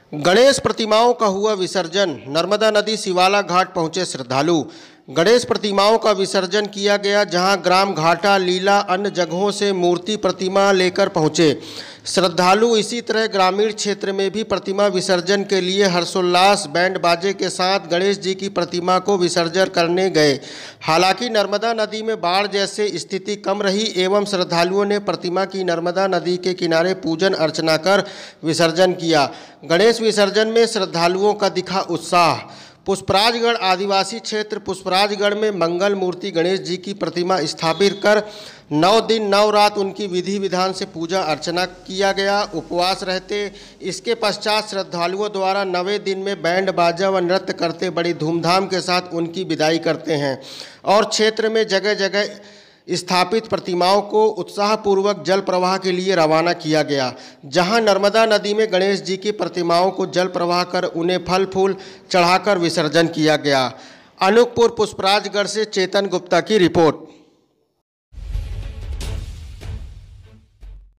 गणेश प्रतिमाओं का हुआ विसर्जन। नर्मदा नदी शिवाला घाट पहुंचे श्रद्धालु। गणेश प्रतिमाओं का विसर्जन किया गया, जहां ग्राम घाटा, लीला, अन्य जगहों से मूर्ति प्रतिमा लेकर पहुंचे श्रद्धालु। इसी तरह ग्रामीण क्षेत्र में भी प्रतिमा विसर्जन के लिए हर्षोल्लास बैंड बाजे के साथ गणेश जी की प्रतिमा को विसर्जन करने गए। हालांकि नर्मदा नदी में बाढ़ जैसे स्थिति कम रही एवं श्रद्धालुओं ने प्रतिमा की नर्मदा नदी के किनारे पूजन अर्चना कर विसर्जन किया। गणेश विसर्जन में श्रद्धालुओं का दिखा उत्साह। पुष्पराजगढ़ आदिवासी क्षेत्र पुष्पराजगढ़ में मंगल मूर्ति गणेश जी की प्रतिमा स्थापित कर 9 दिन 9 रात उनकी विधि विधान से पूजा अर्चना किया गया। उपवास रहते इसके पश्चात श्रद्धालुओं द्वारा 9वें दिन में बैंड बाजा व नृत्य करते बड़ी धूमधाम के साथ उनकी विदाई करते हैं और क्षेत्र में जगह जगह स्थापित प्रतिमाओं को उत्साहपूर्वक जल प्रवाह के लिए रवाना किया गया, जहां नर्मदा नदी में गणेश जी की प्रतिमाओं को जल प्रवाह कर उन्हें फल फूल चढ़ाकर विसर्जन किया गया। अनूपपुर पुष्पराजगढ़ से चेतन गुप्ता की रिपोर्ट।